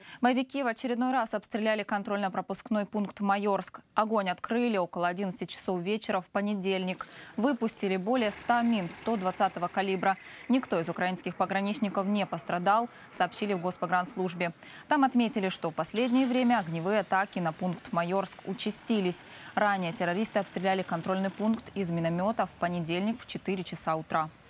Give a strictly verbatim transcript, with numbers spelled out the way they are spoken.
Боевики в очередной раз обстреляли контрольно-пропускной пункт Майорск. Огонь открыли около одиннадцати часов вечера в понедельник. Выпустили более ста мин сто двадцатого калибра. Никто из украинских пограничников не пострадал, сообщили в Госпогранслужбе. Там отметили, что в последнее время огневые атаки на пункт Майорск участились. Ранее террористы обстреляли контрольный пункт из миномета в понедельник в четыре часа утра.